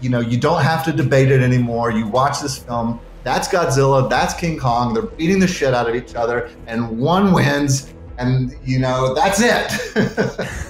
you know, you don't have to debate it anymore. You watch this film. That's Godzilla. That's King Kong. They're beating the shit out of each other, and one wins. And, you know, that's it.